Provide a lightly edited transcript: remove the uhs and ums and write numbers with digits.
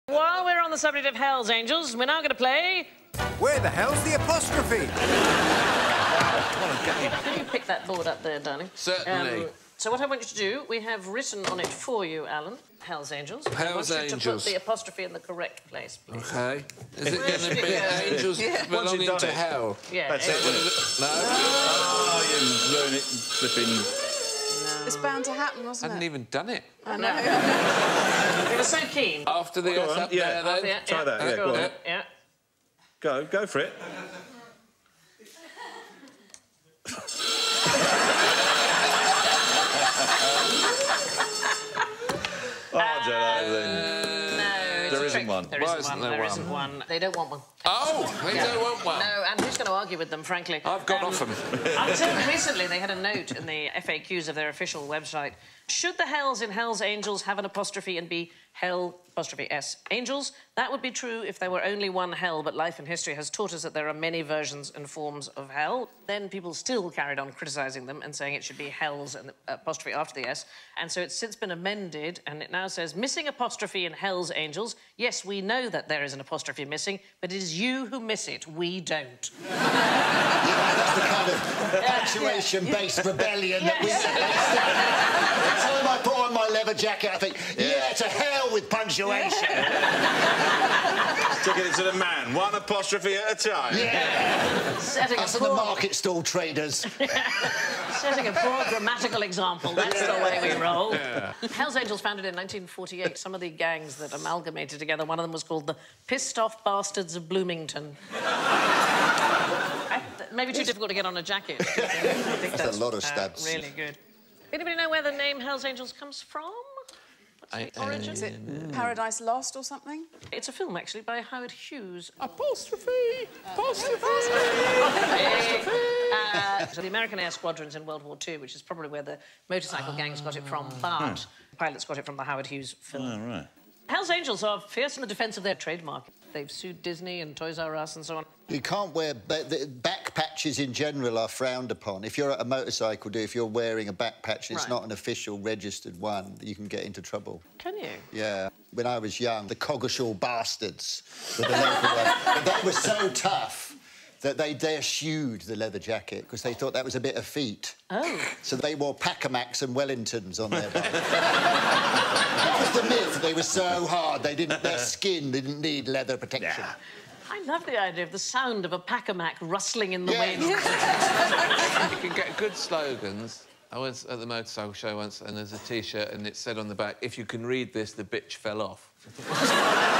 While we're on the subject of Hell's Angels, we're now going to play... Where the hell's the apostrophe? What a game. Could you pick that board up there, darling? Certainly. So what I want you to do, we have written on it for you, Alan, Hell's Angels. Hell's I want you to Angels. put the apostrophe in the correct place, please. OK. Is it going to be angels belonging to hell? Yeah. That's it. No? Oh, you ruined it, flipping... It's bound to happen, I wasn't hadn't it? even done it. I know. You were so keen. After the S up yeah. there, then. Try that, yeah, go on. Yeah. Go for it. Oh, Jello, then. No, There isn't one. There Why isn't isn't one. there There one? isn't one. They don't want one. Oh, they don't want one. No, and who's going to argue with them, frankly? I've got off them. Until recently, they had a note in the FAQs of their official website. Should the Hells in Hell's Angels have an apostrophe and be Hell apostrophe S Angels? That would be true if there were only one Hell, but life and history has taught us that there are many versions and forms of Hell. Then people still carried on criticising them and saying it should be Hells and the apostrophe after the S. And so it's since been amended, and it now says, missing apostrophe in Hell's Angels. Yes, we know that there is an apostrophe missing, but it is you who miss it. We don't. That's the kind of punctuation-based rebellion that we... Every time I put on my leather jacket, I think, yeah, to hell with punctuation. Taking it to the man, one apostrophe at a time. Yeah. Setting Us a and the poor... market stall traders. Setting a poor grammatical example. That's the way we roll. Yeah. Hell's Angels founded in 1948. Some of the gangs that amalgamated together, one of them was called the Pissed Off Bastards of Bloomington. Maybe too difficult to get on a jacket. I think that's a lot of stabs. Really good. Anybody know where the name Hell's Angels comes from? What's the origin? Is it Paradise Lost or something? It's a film, actually, by Howard Hughes. Apostrophe! Apostrophe! So the American air squadrons in World War II, which is probably where the motorcycle gangs got it from, but the pilots got it from the Howard Hughes film. Oh, right. Hell's Angels are fierce in the defence of their trademark. They've sued Disney and Toys R Us and so on. You can't wear... The back patches in general are frowned upon. If you're at a motorcycle, if you're wearing a back patch and it's not an official registered one, you can get into trouble. Can you? Yeah. When I was young, the Coggeshall Bastards were the local one. But they were so tough that they eschewed the leather jacket because they thought that was a bit effete. Oh. So they wore Pacamacs and Wellingtons on their back. That was the myth. They were so hard, their skin didn't need leather protection. Yeah. I love the idea of the sound of a Pacamac rustling in the wind. You can get good slogans. I was at the motorcycle show once and there's a T-shirt and it said on the back, if you can read this, the bitch fell off.